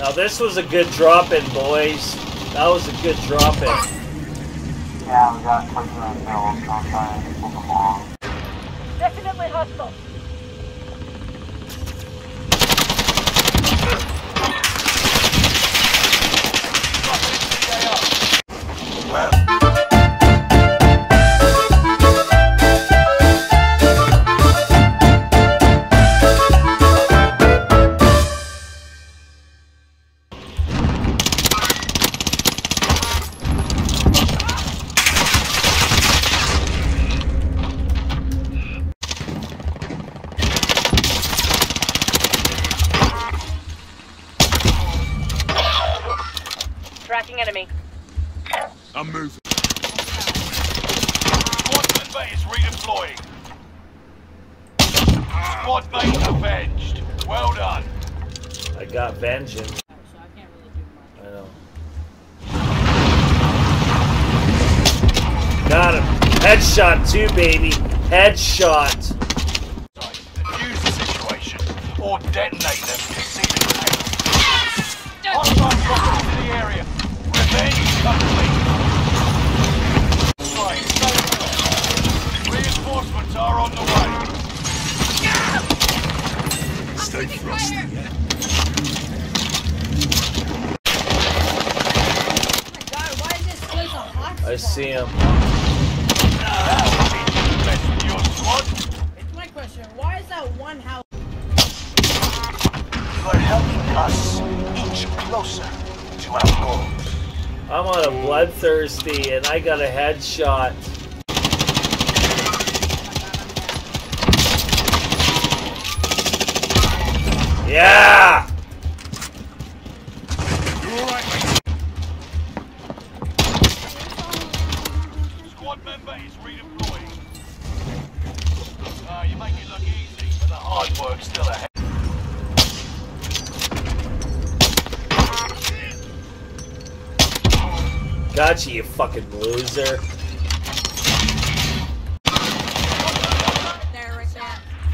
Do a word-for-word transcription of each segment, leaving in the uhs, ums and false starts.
Now this was a good drop-in, boys. That was a good drop-in. Yeah, we got places on hills, so I'm trying to pull them along. Definitely hostile. Tracking enemy. I'm moving. Squadman mate is redeploying. Squad mate avenged. Well done. I got vengeance. So I can't really do much. I know. Got him. Headshot too, baby. Headshot. Defuse the situation or detonate them to see the grenade. Hostile dropping into the area. Revenge complete. Right, stay clear. Reinforcements are on the way. Stay frosty, yeah? Oh my god, why is this place a hot I see him. That'll teach you the best with your squad. It's my question, why is that one house? You're helping us inch closer to our goals. I'm on a bloodthirsty and I got a headshot. Yeah! You're alright, mate. Squad member is redeploying. Uh, you make it look easy, but the hard work's still ahead. Gotcha, you fucking loser. There, right there.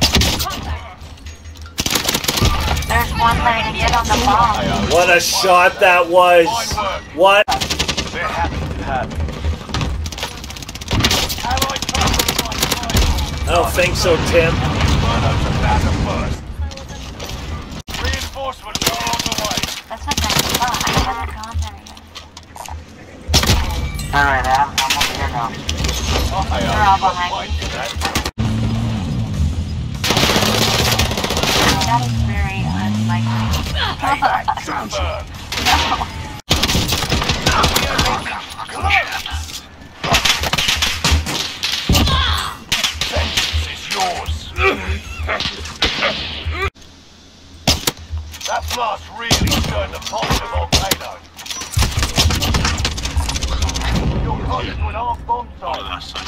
There's one ready to get on the bomb. What a shot that was! What? They're happy to have you. Allied troops on fire. I don't think so, Tim. Inferno's about to burst. Reinforcements are on the way. That's a nice spot. I haven't gone there yet. Alright, Adam, I'm over here now. Oh, I They're all behind quite me. do that. That is very unlikely. Payback confirmed. Vengeance is yours. That blast really stirred the pot of the volcano. You're close to an armed bomb site.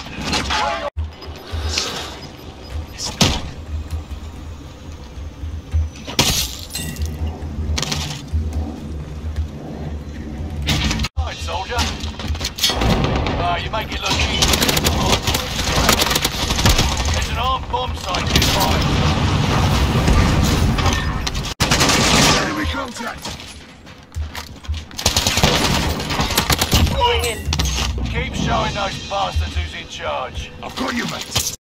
Alright, soldier. Uh, you make it look easy. There's an armed bomb site nearby. Enemy contact. Going in. Keep showing those bastards who's in charge. I've got you, mate.